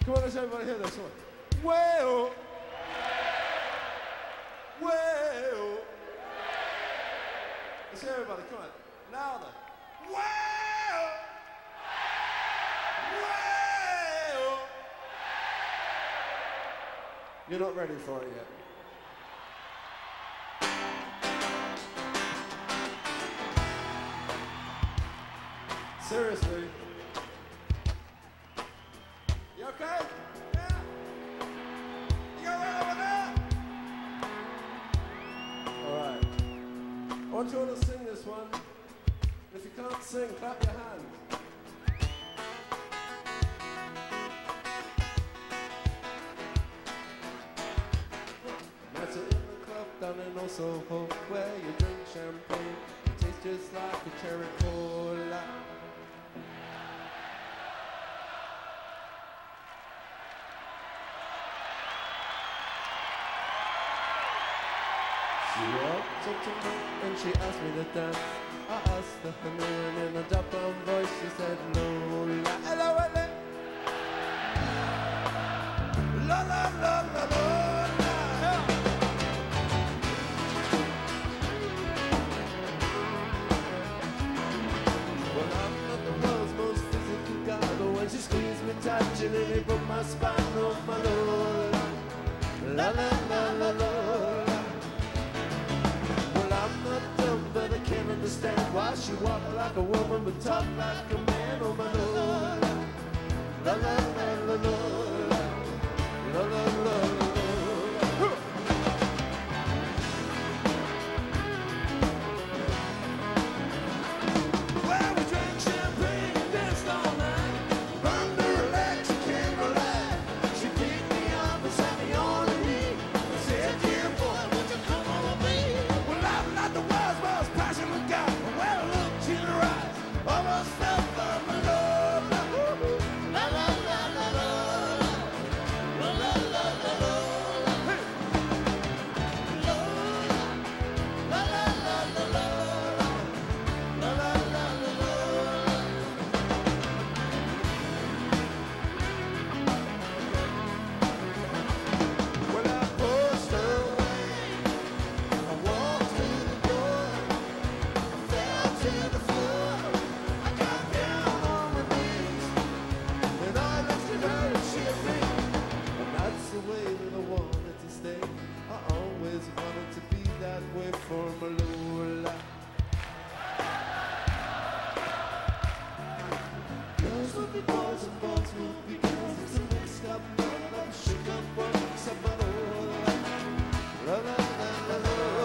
Come on, let's everybody hear this one. Well, well. Let's hear everybody, come on. Louder. Well, well. You're not ready for it yet. Seriously. You okay? Yeah? You all right over there? Alright. I want you all to sing this one. If you can't sing, clap your hands. Met you in the club down in Soho, where you drink champagne. It tastes just like a cherry cola. She walked up to me and she asked me to dance. I asked her her name in a dark-brown voice. She said, Lola. Hello, hello. La la la la Lola. Well, I'm not the world's most physical guy, but when she squeezed me tight, she nearly broke my spine. Oh, my Lola. La la la la Lola. But I can't understand why she walked like a woman but talked like a man. Oh my Lord, la la la la la, la la la la. Well, we drank champagne and danced all night, burned her legs, candlelight. She picked me up and sat me on her knee and said, dear boy, won't you come on with me? Well, I'm not the world's most passionate guy. Well, look to the right, almost fell for my love. La la la la la, la la la la la. Hey. La la la la la, la la la la la. Well, I pushed her away. I walked through the door, fell to the floor. I got down on my knees, and I lifted her and she hit me. And that's the way that I wanted to stay. I always wanted to be that way for my Lola. Girls will be boys and boys will be girls. It's a mixed up world of sugar bumps of my Lola. La la la la la.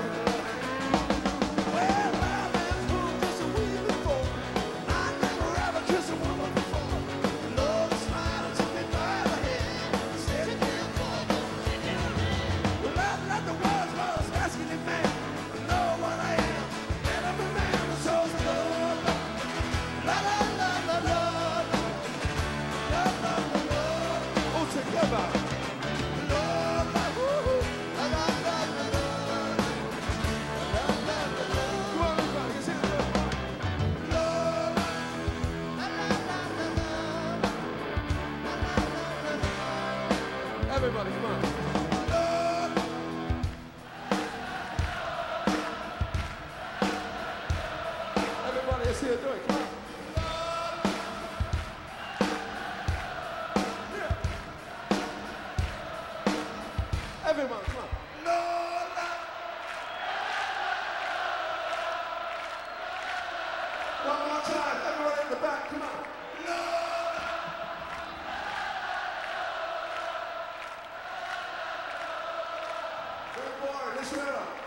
Well, I left home just a week before. I never ever kissed a woman before. Lola smiled and took me by the hand and said, dear boy, well, I'm not the world's most masculine man. I know what I am, and I'm a man who shows love. La la la la la, la la la la. All together. Lola, woo-hoo. La la la la la, la la la la. Come on, everybody, let's hit it up. Lola, la la la la la, la la la la la. Everybody, come on. Lola. Everybody, let's hear it, do it, come on. Yeah. Everyone, come on. Lola. One more time, everyone in the back, come on. Lola. Good boy, listen up.